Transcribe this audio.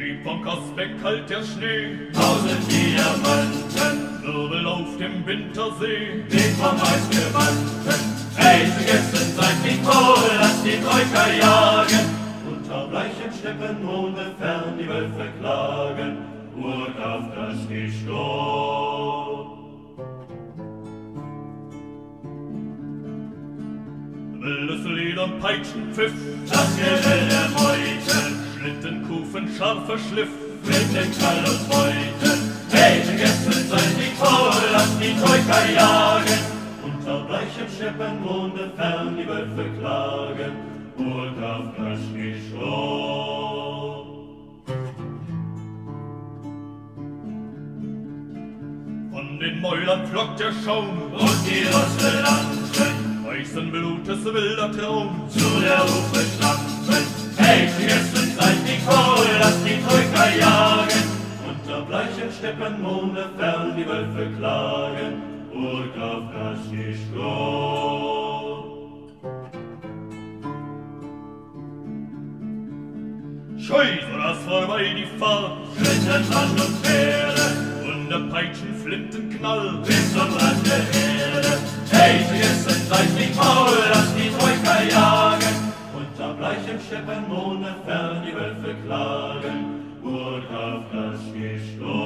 Vom Kosbeck kalt der Schnee, 1000 Diamanten, Wirbel auf dem Wintersee, weht vom Eisgewandten. Hey, Sie Gästen, seid nicht froh, lasst die Troika jagen. Unter bleichen Steppenmonde fern die Wölfe klagen, Urkafkas gestorben. wildes Leder, Peitschenpfiff, Das Gerell der Meute, Schlittenkufen, scharfer Schliff, mit dem Knall und Beute. Hey, Sie Gästen, seid nicht froh, lasst die Troika jagen. Unter bleichem Steppenmonde fern die Wölfe klagen, Urkafkas gestorben. von den Mäulern flockt der Schaum, Und die Rosse langten, weißen Blutes wilder Traum, zu der Hufe stampfen. Hey, Sie Gästen, seid nicht froh, lasst die Troika jagen. Unter bleichem Steppenmonde fern die Wölfe klagen, Urkafkas gestorben. scheu, so das vorbei die Fahrt, Schlitten, Mann und Pferde, und der Peitschen Flintenknall, bis zum Rand der Erde. Hey, Sie Gästen, seid nicht faul, lasst die Troika jagen. Unter bleichem Steppenmonde fern die Wölfe klagen, Urkafkas gestorben.